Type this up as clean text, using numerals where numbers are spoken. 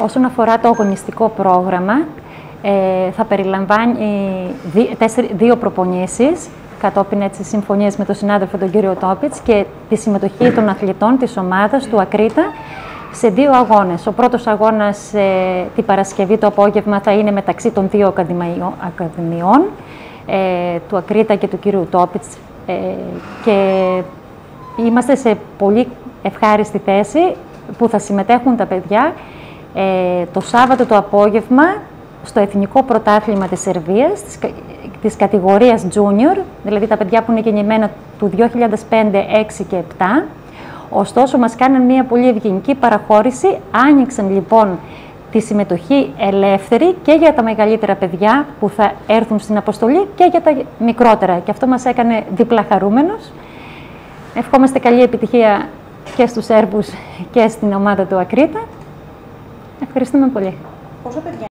Όσον αφορά το αγωνιστικό πρόγραμμα, θα περιλαμβάνει δύο προπονήσεις, κατόπιν συμφωνίες με τον συνάδελφο τον κύριο Τόπιτς, και τη συμμετοχή των αθλητών της ομάδας του Ακρίτα σε δύο αγώνες. Ο πρώτος αγώνας την Παρασκευή το απόγευμα θα είναι μεταξύ των δύο ακαδημιών, του Ακρίτα και του κύριου Τόπιτς, και είμαστε σε πολύ ευχάριστη θέση που θα συμμετέχουν τα παιδιά το Σάββατο το απόγευμα στο Εθνικό Πρωτάθλημα της Σερβίας, της κατηγορίας Junior, δηλαδή τα παιδιά που είναι γεννημένα του 2005, 6 και 7. Ωστόσο, μας κάναν μια πολύ ευγενική παραχώρηση. Άνοιξαν λοιπόν τη συμμετοχή ελεύθερη και για τα μεγαλύτερα παιδιά που θα έρθουν στην αποστολή και για τα μικρότερα. Και αυτό μας έκανε διπλά χαρούμενος. Ευχόμαστε καλή επιτυχία και στους Σέρβους και στην ομάδα του Ακρίτα. Ευχαριστούμε πολύ. Πόσα παιδιά